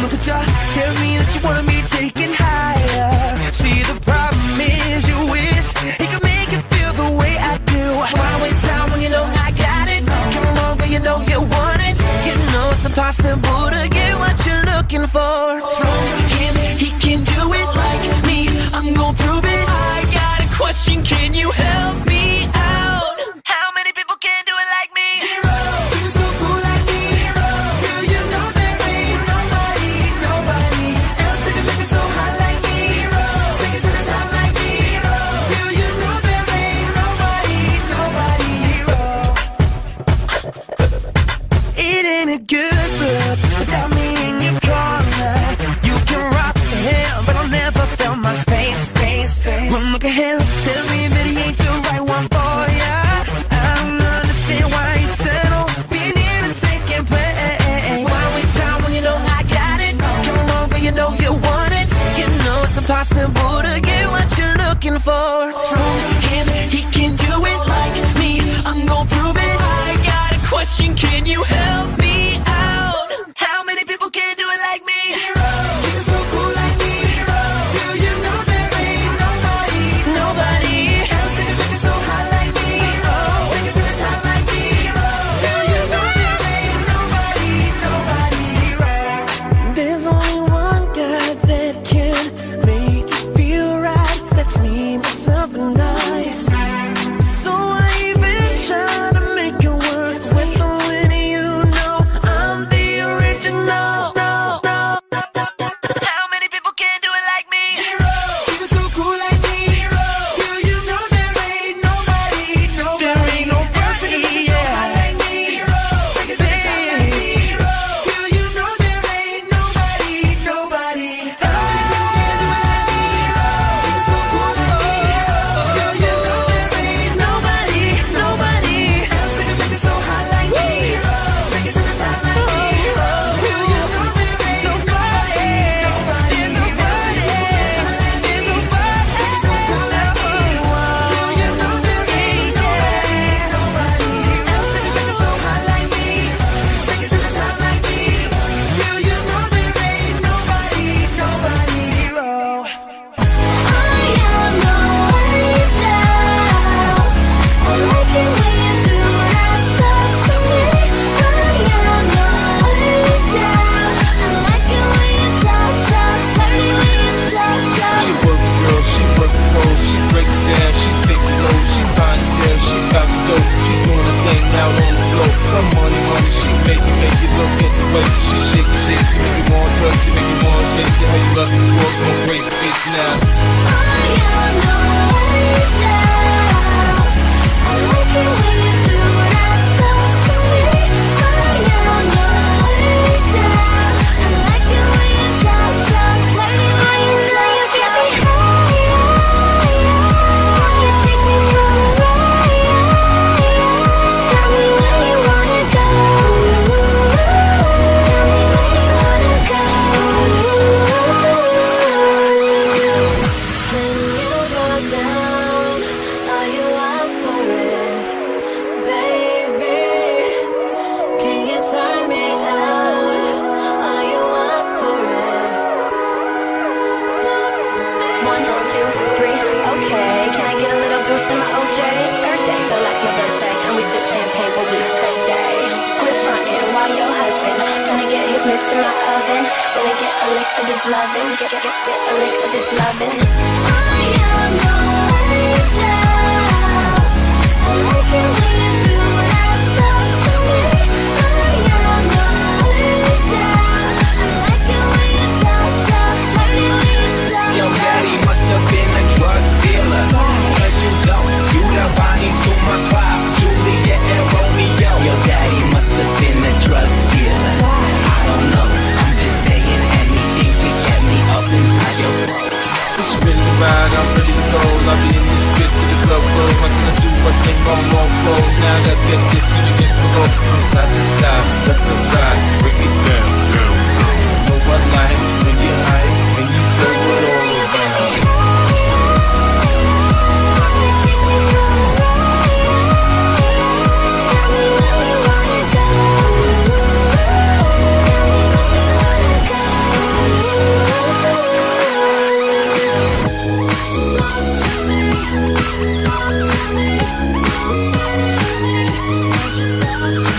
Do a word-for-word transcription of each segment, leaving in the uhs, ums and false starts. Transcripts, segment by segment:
look at ya, tells me that you wanna be taken higher. See, the problem is you wish he could make it feel the way I do. Why waste time when you know I got it? Come over, you know you want it. You know it's impossible to get what you're looking for from him. He can do it like me, I'm gonna prove it. I got a question, can you help me out? How many people can do it like me? Zero. You're so cool like me. Zero. Girl, you know there ain't nobody, nobody else that can make it so hot like me. Zero. Sing it to the top like me. Zero. Girl, you know there ain't nobody, nobody. Zero. It ain't a good look without me in your corner. You can rock the hell, but I'll never feel my space, space, space. One look at him tells me that he ain't the right one for ya. I don't understand why he settled being in a second place. Why waste time when you know I got it? Come over, you know you want it. You know it's impossible to get what you're looking for from him. He can do it like me, I'm gonna prove it. I got a question, can you help me out? How many people can do it like me? Zero. You're so cool like me. Zero. Girl, you know there ain't nobody, nobody else that can make it so hot like me. Zero. Sing it to the top like me. Zero. Girl, you know there ain't nobody, nobody. Zero. There's only one guy that can make it feel right. That's me, myself, and I. So I even try to make it work with the when you know I'm the original. No, no, no, no, no. How many people can do it like me? Zero. You're so cool like me. Zero. Girl, you know there ain't nobody, nobody. There ain't nobody, yeah. Like me. Zero. Take it to the top like me. Zero. Girl, you know there ain't nobody, nobody. Oh. You're so cool like me. Girl, you know there ain't nobody, nobody else that can make it so hot like me. Zero. Take it to the top like me. Zero. Girl, you know there ain't nobody, nobody. There's nobody, there's nobody. You're so cool like me. Girl, you know there ain't nobody, nobody else that can make it so hot like me. Take it to the top like me. Girl, you know there ain't nobody, nobody. Zero. I am no angel. I like it when you do that stuff to me. I am no angel. I like it when you talk, talk, dirty when you talk, talk. She work the girl, she work the road, she break it down, she take the load, she fine as hell, she got the dope, she doing her thing out on the floor. Her money, money, she make it, make it look at the way she shake it, shake it, make you wanna touch it, make you wanna taste it. How you love it, walk on crazy face now. I am no angel. I like it when you do that stuff to me. I am no angel. I like it when you talk, talk, dirty when you talk. You get me higher, when you take me far away. Tell me where you wanna go. Tell me where you wanna go. Can you go down? Are you up for it, baby? Can you turn me out? Are you up for it? Talk to me. One, two, three, okay. Can I get a little goose in my O J? Birthday, feel like my birthday, and we sip champagne when we first day. Quit frontin' while your husband tryna get his mitts in my oven. Gonna get a lick of this lovin', get, get, get, get a lick of this lovin'. I am no angel. I like it when you do that stuff to me. I am no angel. I like it when you talk, talk, dirty when you talk. Your daddy must have been a drug dealer, cause you don't. You the Bonnie to my Clyde, Juliet and Romeo. Your daddy must have been a drug dealer. I don't know, I'm just saying anything to get me up inside your throat. It's really ride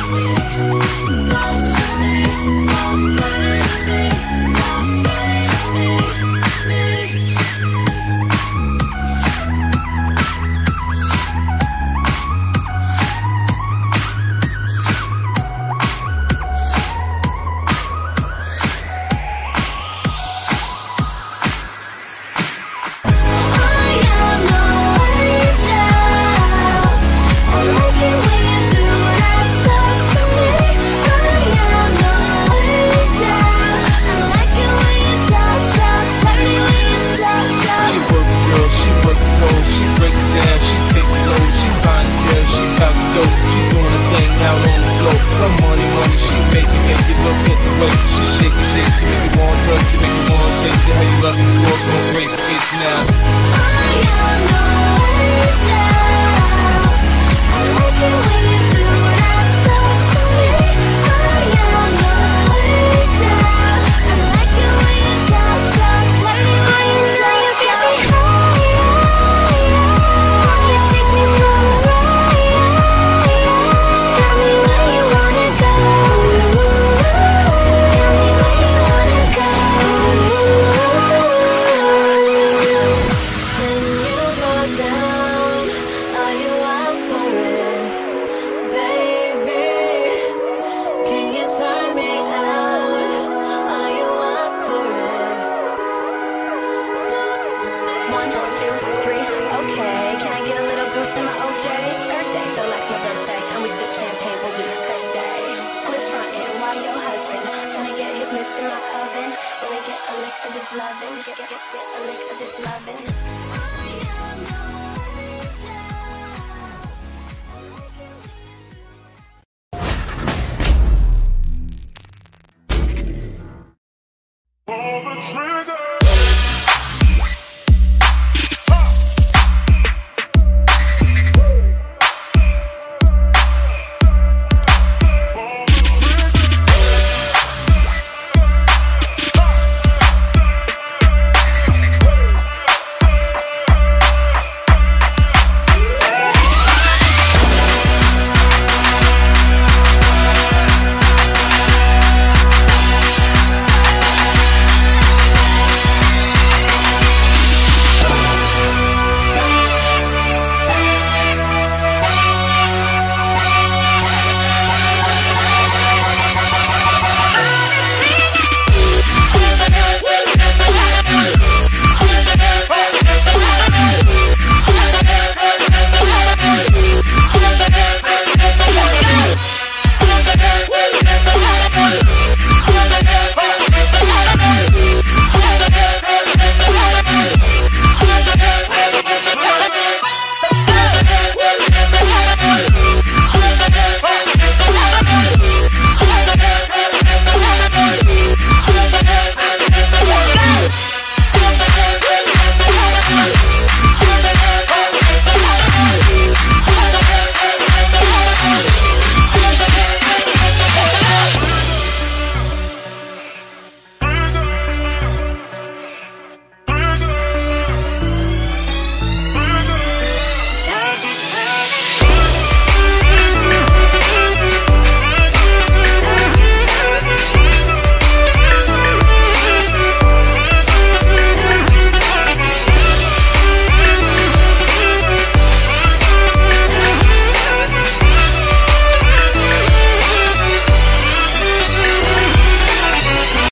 Thank